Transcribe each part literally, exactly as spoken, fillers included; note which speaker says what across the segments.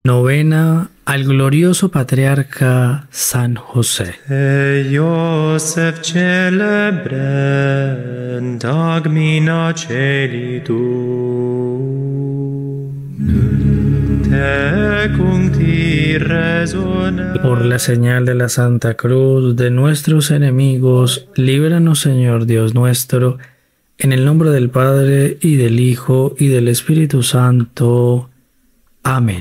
Speaker 1: Novena al glorioso patriarca San José.
Speaker 2: Te Iosef celebrem dagmina celitum, te cuncti resone.
Speaker 1: Por la señal de la Santa Cruz de nuestros enemigos, líbranos, Señor Dios nuestro, en el nombre del Padre, y del Hijo, y del Espíritu Santo. Amén.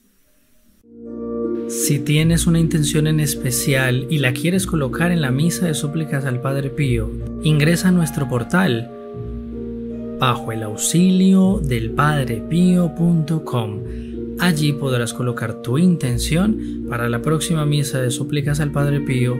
Speaker 1: Si tienes una intención en especial y la quieres colocar en la misa de súplicas al Padre Pío, ingresa a nuestro portal bajo el auxilio del padre pío punto com. Allí podrás colocar tu intención para la próxima misa de súplicas al Padre Pío.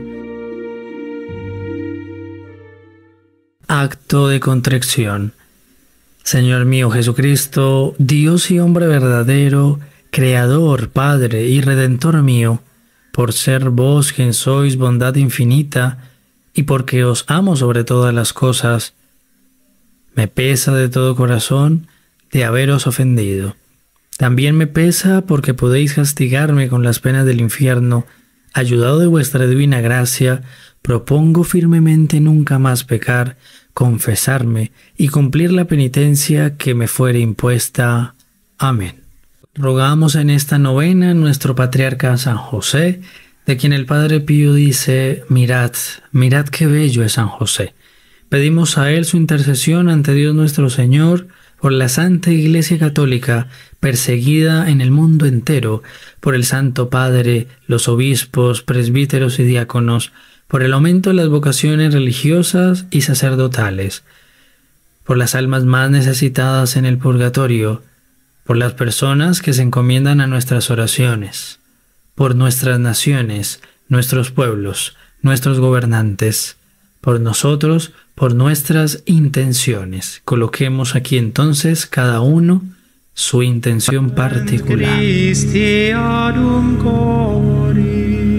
Speaker 1: Acto de contrición. Señor mío Jesucristo, Dios y hombre verdadero, Creador, Padre y Redentor mío, por ser vos quien sois bondad infinita, y porque os amo sobre todas las cosas, me pesa de todo corazón de haberos ofendido. También me pesa porque podéis castigarme con las penas del infierno. Ayudado de vuestra divina gracia, propongo firmemente nunca más pecar, confesarme y cumplir la penitencia que me fuere impuesta. Amén. Rogamos en esta novena a nuestro patriarca San José, de quien el Padre Pío dice: mirad, mirad qué bello es San José. Pedimos a él su intercesión ante Dios nuestro Señor por la Santa Iglesia Católica, perseguida en el mundo entero, por el Santo Padre, los obispos, presbíteros y diáconos, por el aumento de las vocaciones religiosas y sacerdotales, por las almas más necesitadas en el purgatorio, por las personas que se encomiendan a nuestras oraciones, por nuestras naciones, nuestros pueblos, nuestros gobernantes, por nosotros, por nuestras intenciones. Coloquemos aquí entonces cada uno su intención particular.
Speaker 2: Christianum cori,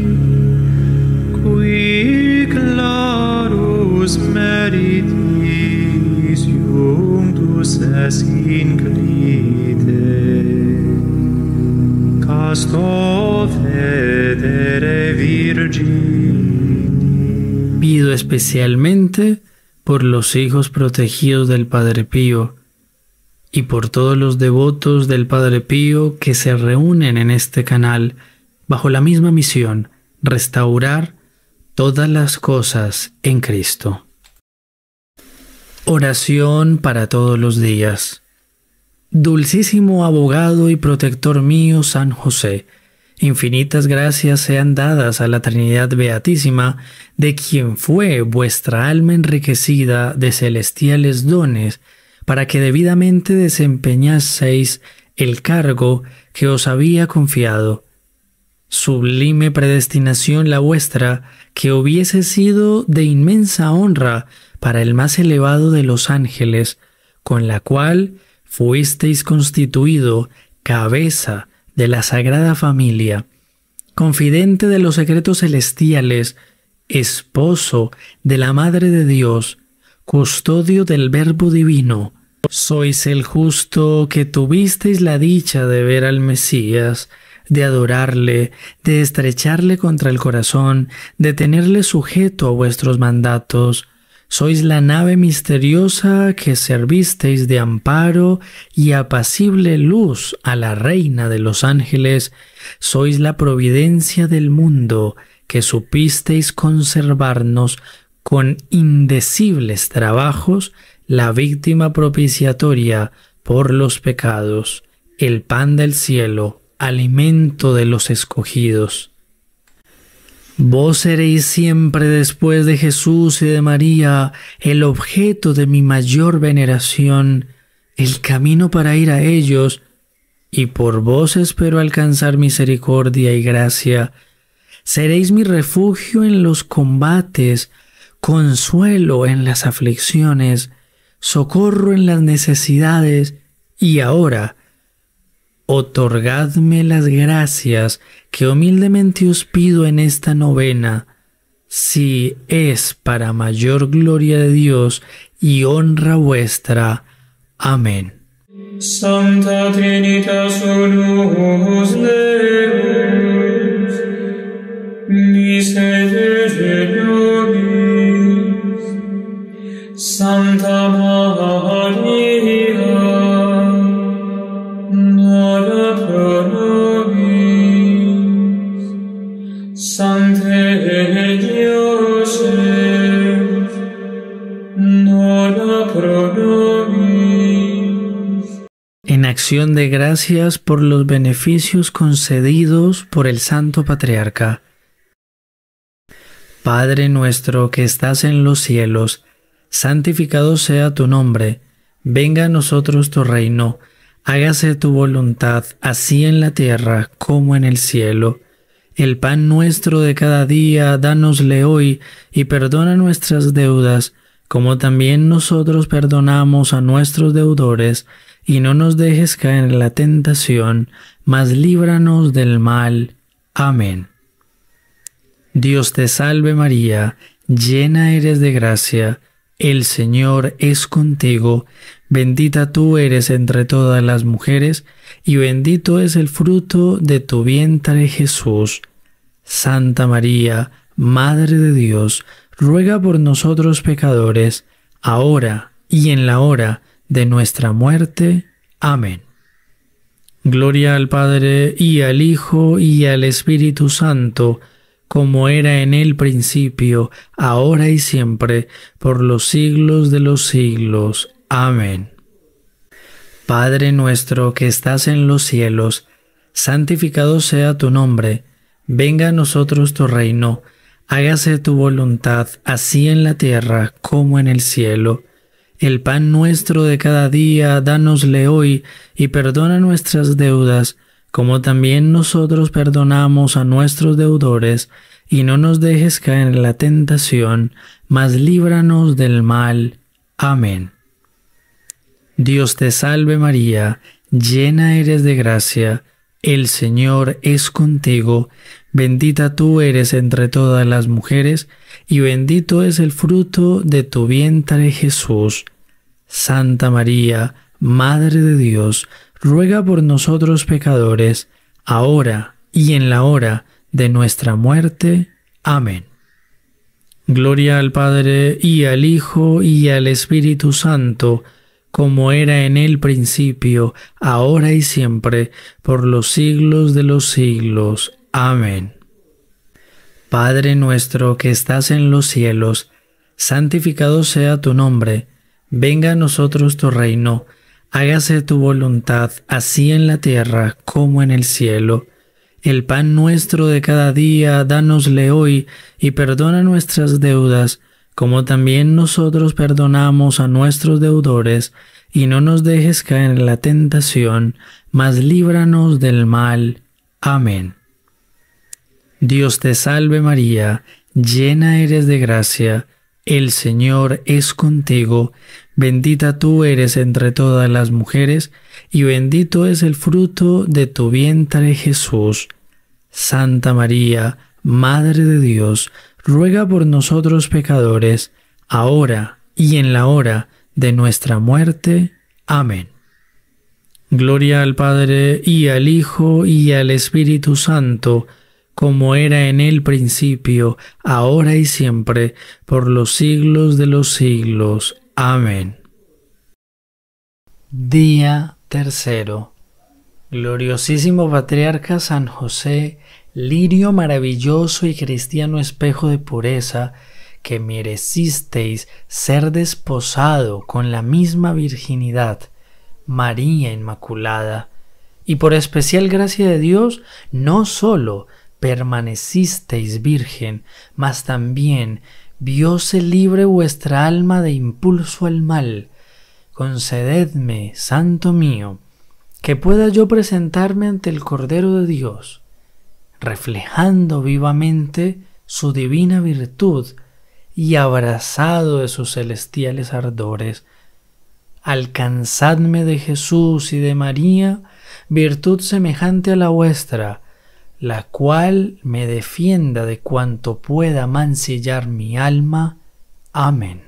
Speaker 2: qui clarus meritis iunctus es inclite, casto federe virgini.
Speaker 1: Pido especialmente por los hijos protegidos del Padre Pío y por todos los devotos del Padre Pío que se reúnen en este canal bajo la misma misión: restaurar todas las cosas en Cristo. Oración para todos los días. Dulcísimo abogado y protector mío, San José, infinitas gracias sean dadas a la Trinidad Beatísima, de quien fue vuestra alma enriquecida de celestiales dones, para que debidamente desempeñaseis el cargo que os había confiado. Sublime predestinación la vuestra, que hubiese sido de inmensa honra para el más elevado de los ángeles, con la cual fuisteis constituido cabeza de la Sagrada Familia, confidente de los secretos celestiales, esposo de la Madre de Dios, custodio del Verbo Divino. Sois el justo que tuvisteis la dicha de ver al Mesías, de adorarle, de estrecharle contra el corazón, de tenerle sujeto a vuestros mandatos. Sois la nave misteriosa que servisteis de amparo y apacible luz a la Reina de los ángeles. Sois la providencia del mundo que supisteis conservarnos con indecibles trabajos, la víctima propiciatoria por los pecados, el pan del cielo, alimento de los escogidos. Vos seréis siempre, después de Jesús y de María, el objeto de mi mayor veneración, el camino para ir a ellos, y por vos espero alcanzar misericordia y gracia. Seréis mi refugio en los combates, consuelo en las aflicciones, socorro en las necesidades, y ahora otorgadme las gracias que humildemente os pido en esta novena, si es para mayor gloria de Dios y honra vuestra. Amén.
Speaker 2: Santa Trinitas unus Deus
Speaker 1: Acción de gracias por los beneficios concedidos por el Santo Patriarca. Padre nuestro que estás en los cielos, santificado sea tu nombre. Venga a nosotros tu reino. Hágase tu voluntad, así en la tierra como en el cielo. El pan nuestro de cada día, dánosle hoy, y perdona nuestras deudas, como también nosotros perdonamos a nuestros deudores, y no nos dejes caer en la tentación, mas líbranos del mal. Amén. Dios te salve María, llena eres de gracia, el Señor es contigo, bendita tú eres entre todas las mujeres, y bendito es el fruto de tu vientre Jesús. Santa María, Madre de Dios, ruega por nosotros pecadores, ahora y en la hora de nuestra muerte. Amén. Gloria al Padre, y al Hijo, y al Espíritu Santo, como era en el principio, ahora y siempre, por los siglos de los siglos. Amén. Padre nuestro que estás en los cielos, santificado sea tu nombre. Venga a nosotros tu reino. Hágase tu voluntad, así en la tierra como en el cielo. El pan nuestro de cada día, dánosle hoy, y perdona nuestras deudas, como también nosotros perdonamos a nuestros deudores, y no nos dejes caer en la tentación, mas líbranos del mal. Amén. Dios te salve María, llena eres de gracia, el Señor es contigo, bendita tú eres entre todas las mujeres, y bendito es el fruto de tu vientre Jesús. Santa María, Madre de Dios, ruega por nosotros pecadores, ahora y en la hora de nuestra muerte. Amén. Gloria al Padre, y al Hijo, y al Espíritu Santo, como era en el principio, ahora y siempre, por los siglos de los siglos. Amén. Padre nuestro que estás en los cielos, santificado sea tu nombre. Venga a nosotros tu reino. Hágase tu voluntad, así en la tierra como en el cielo. El pan nuestro de cada día, dánosle hoy, y perdona nuestras deudas, como también nosotros perdonamos a nuestros deudores, y no nos dejes caer en la tentación, mas líbranos del mal. Amén. Dios te salve María, llena eres de gracia, el Señor es contigo, bendita tú eres entre todas las mujeres, y bendito es el fruto de tu vientre Jesús. Santa María, Madre de Dios, ruega por nosotros pecadores, ahora y en la hora de nuestra muerte. Amén. Gloria al Padre, y al Hijo, y al Espíritu Santo, como era en el principio, ahora y siempre, por los siglos de los siglos. Amén. Día tercero. Gloriosísimo Patriarca San José, lirio maravilloso y cristiano espejo de pureza, que merecisteis ser desposado con la misma virginidad, María Inmaculada, y por especial gracia de Dios, no sólo permanecisteis virgen, mas también vióse libre vuestra alma de impulso al mal. Concededme, Santo mío, que pueda yo presentarme ante el Cordero de Dios, reflejando vivamente su divina virtud y abrazado de sus celestiales ardores. Alcanzadme de Jesús y de María virtud semejante a la vuestra, la cual me defienda de cuanto pueda mancillar mi alma. Amén.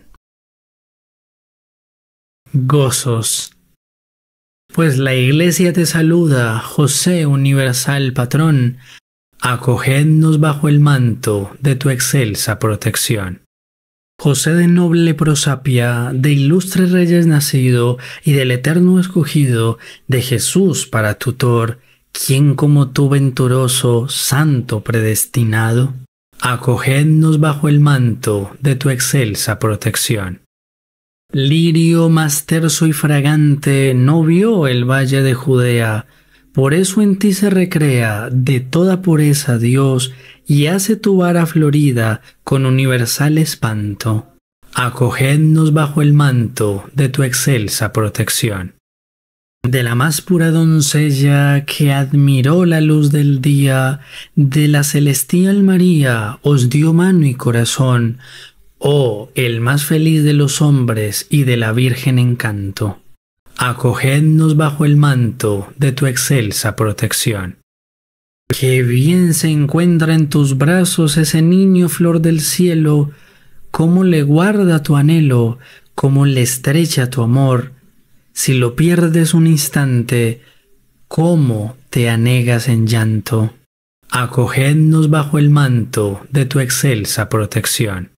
Speaker 1: Gozos. Pues la Iglesia te saluda, José universal patrón, acogednos bajo el manto de tu excelsa protección. José de noble prosapia, de ilustres reyes nacido y del eterno escogido, de Jesús para tutor, ¿quién como tú venturoso, santo predestinado? Acogednos bajo el manto de tu excelsa protección. Lirio más terso y fragante no vio el valle de Judea, por eso en ti se recrea de toda pureza Dios y hace tu vara florida con universal espanto. Acogednos bajo el manto de tu excelsa protección. De la más pura doncella que admiró la luz del día, de la celestial María os dio mano y corazón, oh, el más feliz de los hombres y de la Virgen encanto. Acogednos bajo el manto de tu excelsa protección. Qué bien se encuentra en tus brazos ese niño flor del cielo, cómo le guarda tu anhelo, cómo le estrecha tu amor. Si lo pierdes un instante, cómo te anegas en llanto. Acogednos bajo el manto de tu excelsa protección.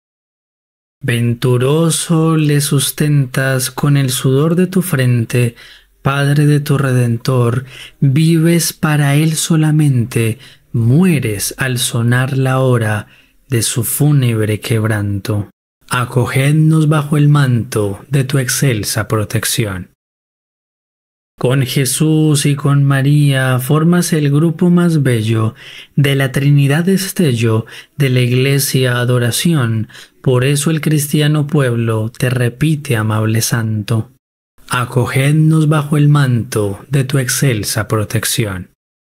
Speaker 1: Venturoso le sustentas con el sudor de tu frente, Padre de tu Redentor, vives para él solamente, mueres al sonar la hora de su fúnebre quebranto. Acogednos bajo el manto de tu excelsa protección. Con Jesús y con María formas el grupo más bello de la Trinidad destello de la Iglesia adoración, por eso el cristiano pueblo te repite, amable santo. Acogednos bajo el manto de tu excelsa protección.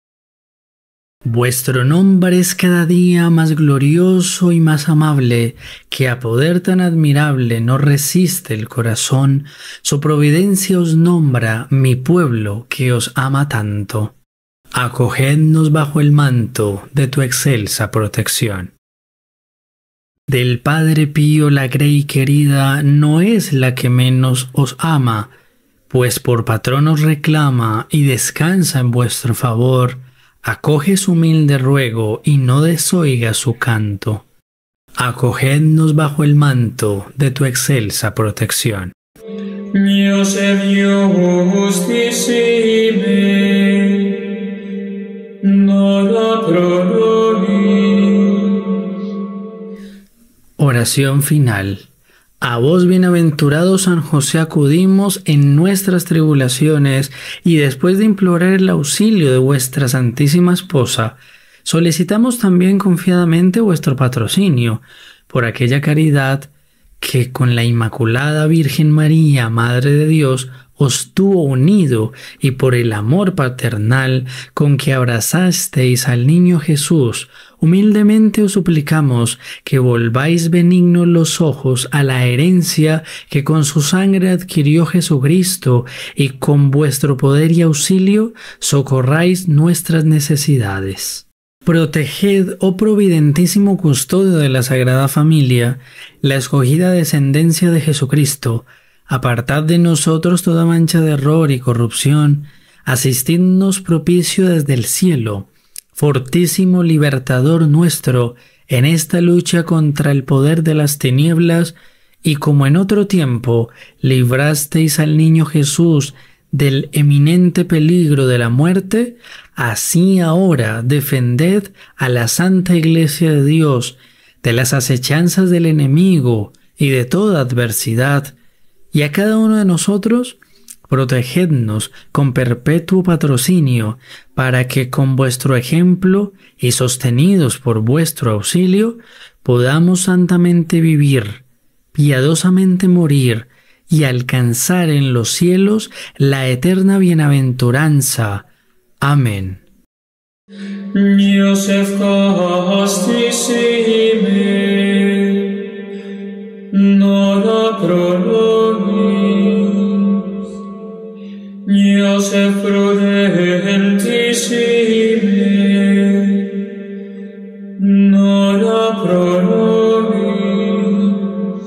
Speaker 1: Vuestro nombre es cada día más glorioso y más amable, que a poder tan admirable no resiste el corazón, su providencia os nombra, mi pueblo que os ama tanto. Acogednos bajo el manto de tu excelsa protección. Del Padre Pío la grey querida no es la que menos os ama, pues por patrón os reclama y descansa en vuestro favor. Acoge su humilde ruego y no desoiga su canto. Acogednos bajo el manto de tu excelsa protección.
Speaker 2: Mio Señor justissime, nora pro nobis.
Speaker 1: Oración final. A vos, bienaventurado San José, acudimos en nuestras tribulaciones y después de implorar el auxilio de vuestra Santísima Esposa, solicitamos también confiadamente vuestro patrocinio por aquella caridad que con la Inmaculada Virgen María, Madre de Dios, os tuvo unido y por el amor paternal con que abrazasteis al niño Jesús, humildemente os suplicamos que volváis benignos los ojos a la herencia que con su sangre adquirió Jesucristo y con vuestro poder y auxilio socorráis nuestras necesidades. Proteged, oh providentísimo custodio de la Sagrada Familia, la escogida descendencia de Jesucristo. Apartad de nosotros toda mancha de error y corrupción, asistidnos propicio desde el cielo, fortísimo libertador nuestro, en esta lucha contra el poder de las tinieblas, y como en otro tiempo librasteis al niño Jesús del eminente peligro de la muerte, así ahora defended a la Santa Iglesia de Dios de las acechanzas del enemigo y de toda adversidad, y a cada uno de nosotros protegednos con perpetuo patrocinio, para que con vuestro ejemplo y sostenidos por vuestro auxilio, podamos santamente vivir, piadosamente morir y alcanzar en los cielos la eterna bienaventuranza. Amén.
Speaker 2: Iosef castissime, nora pro nobis. Iosef prudentissime, nora pro nobis.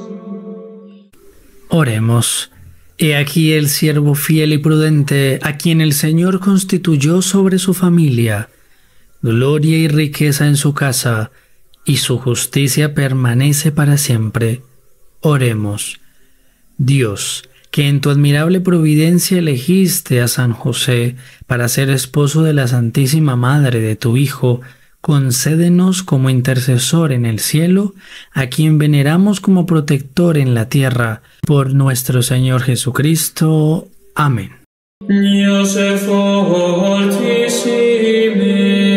Speaker 1: Oremos. He aquí el siervo fiel y prudente, a quien el Señor constituyó sobre su familia, gloria y riqueza en su casa, y su justicia permanece para siempre. Oremos. Dios, que en tu admirable providencia elegiste a San José para ser esposo de la Santísima Madre de tu Hijo, concédenos como intercesor en el cielo, a quien veneramos como protector en la tierra, por nuestro Señor Jesucristo. Amén.
Speaker 2: Iosefo Altissime,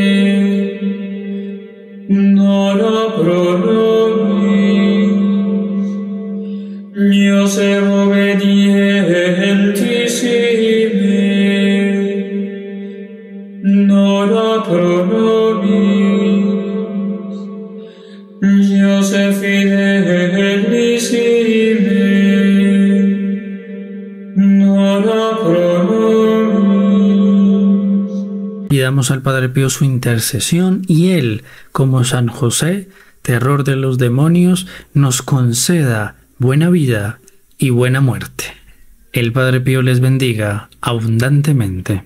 Speaker 2: ora pro nobis. Iosefo Obedientissime, ora pro nobis. Iosef Fidelissime, ora pro nobis.
Speaker 1: Pidamos al Padre Pío su intercesión y Él, como San José, terror de los demonios, nos conceda buena vida y buena muerte. El Padre Pío les bendiga abundantemente.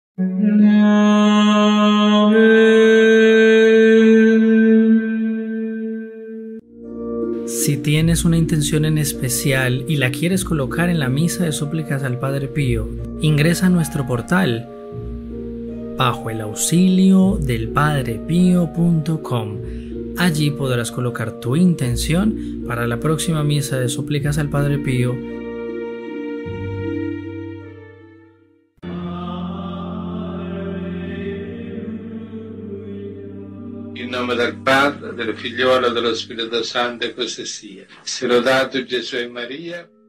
Speaker 1: Si tienes una intención en especial y la quieres colocar en la misa de súplicas al Padre Pío, ingresa a nuestro portal bajo el auxilio del padre pío punto com. Allí podrás colocar tu intención para la próxima misa de súplicas al Padre Pío.
Speaker 3: In nome del Padre, del Figliolo e dello Spirito Santo, e così sia. Se lodato Gesù e Maria.